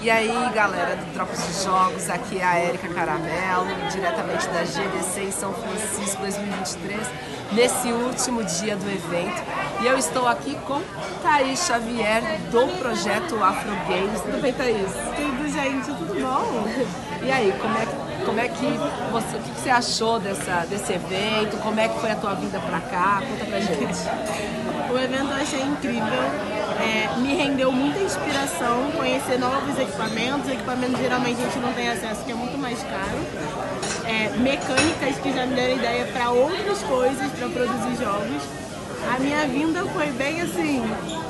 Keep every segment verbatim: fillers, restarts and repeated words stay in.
E aí, galera do Drops de Jogos, aqui é a Érica Caramelo, diretamente da G D C em São Francisco dois mil e vinte e três, nesse último dia do evento. E eu estou aqui com Thaís Xavier, do projeto Afro Games. Tudo bem, Thaís? Tudo, gente, tudo bom? E aí, como é que, como é que você, o que você achou dessa, desse evento? Como é que foi a tua vinda pra cá? Conta pra gente. O evento eu achei incrível. É, me rendeu muita inspiração, conhecer novos equipamentos, equipamentos geralmente a gente não tem acesso, que é muito mais caro, é, mecânicas que já me deram ideia para outras coisas, para produzir jogos. A minha vinda foi bem assim,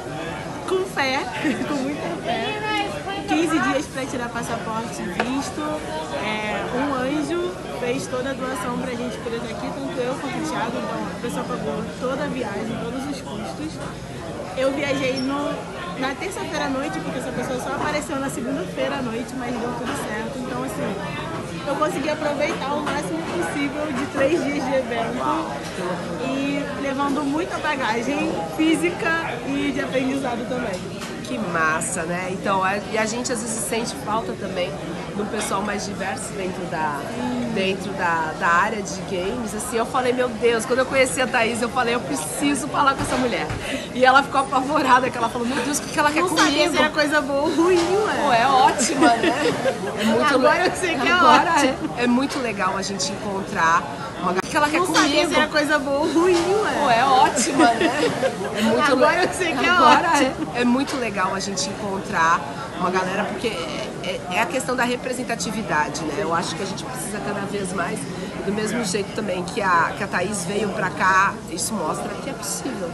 com fé, com muita fé, quinze dias para tirar passaporte, visto, é, um anjo fez toda a doação para a gente por estar aqui, tanto eu quanto o Thiago, então a pessoa pagou toda a viagem, todos os custos. Eu viajei no, na terça-feira à noite, porque essa pessoa só apareceu na segunda-feira à noite, mas deu tudo certo. Então, assim, eu consegui aproveitar o máximo possível de três dias de evento e levando muita bagagem física e de aprendizado também. Que massa, né? Então, a, e a gente às vezes sente falta também de um pessoal mais diverso dentro da, dentro da, da área de games. Assim, eu falei, meu Deus, quando eu conheci a Thaís, eu falei, eu preciso falar com essa mulher. E ela ficou apavorada, que ela falou, meu Deus, o que ela quer não comigo? Não sabia se era coisa boa ou ruim, ué. Pô, é ótima, né? É muito Agora eu sei que é Agora ótimo. É, é muito legal a gente encontrar uma que ela quer não comigo. Não sabia se era coisa boa ou ruim, ué. Pô, é ótima, né? É muito Agora le... eu sei que é Agora ótimo. É, é muito legal a gente encontrar uma galera, porque é, é, é a questão da representatividade, né? Eu acho que a gente precisa cada vez mais, do mesmo jeito também que a, que a Thaís veio pra cá, isso mostra que é possível.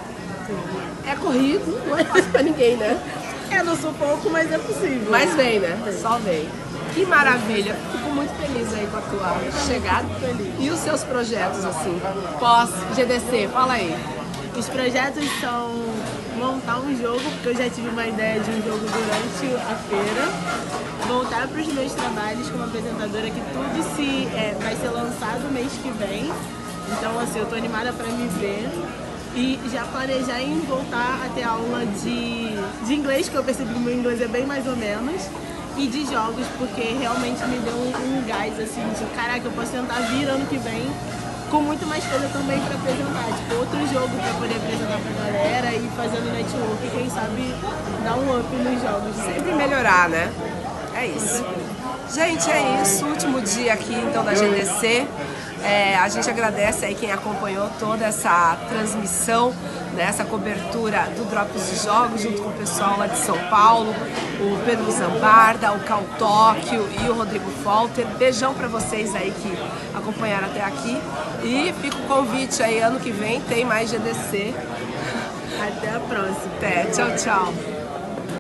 É corrido, não é fácil pra ninguém, né? Eu não sou pouco, mas é possível. Mas vem, né? Só vem. Que maravilha! Fico muito feliz aí com a tua chegada. Feliz. E os seus projetos, assim, pós-G D C? Fala aí. Os projetos são montar um jogo, porque eu já tive uma ideia de um jogo durante a feira, voltar para os meus trabalhos como apresentadora, que tudo se, é, vai ser lançado mês que vem, então assim, eu tô animada para me ver, e já planejar em voltar a ter aula de, de inglês, que eu percebi que o meu inglês é bem mais ou menos, e de jogos, porque realmente me deu um, um gás assim, de caraca, eu posso tentar vir ano que vem com muito mais coisa também para apresentar, tipo outro jogo para poder apresentar pra galera e fazendo network, quem sabe dar um up nos jogos. Sempre melhorar, né? É isso. Gente, é isso. Último dia aqui então da G D C. É, a gente agradece aí quem acompanhou toda essa transmissão, né, essa cobertura do Drops de Jogos, junto com o pessoal lá de São Paulo, o Pedro Zambarda, o Cal Tóquio e o Rodrigo Folter. Beijão pra vocês aí que acompanharam até aqui. E fica o convite aí, ano que vem tem mais G D C. Até a próxima. Até, tchau, tchau.